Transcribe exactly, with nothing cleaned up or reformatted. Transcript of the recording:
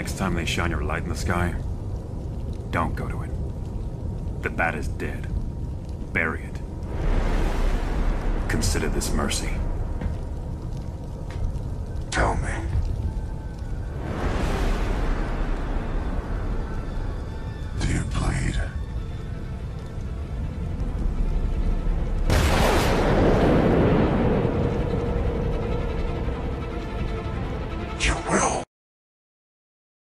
next time they shine your light in the sky, don't go to it. The bat is dead. Bury it. Consider this mercy.